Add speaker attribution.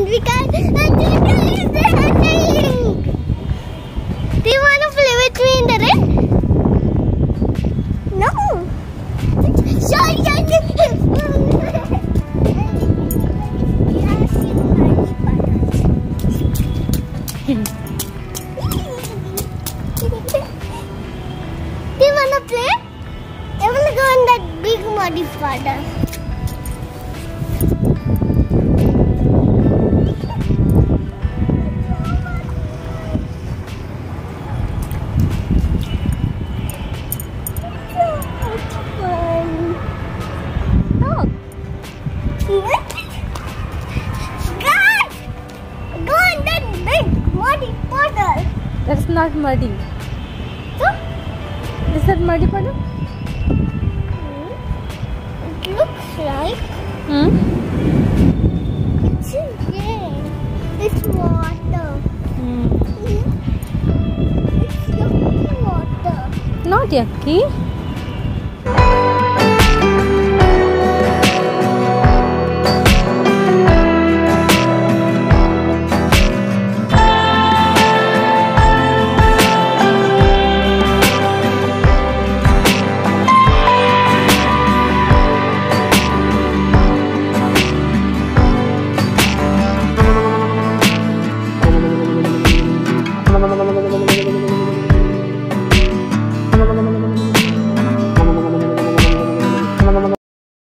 Speaker 1: Anvika is running. Do you want to play with me in the rain? No. Sorry. Do you want to play? I will go in that big muddy puddle.
Speaker 2: That's not muddy.
Speaker 1: So?
Speaker 2: Is that muddy puddle?
Speaker 1: It looks like. It's rain. It's water. It's yucky water.
Speaker 2: Not yucky.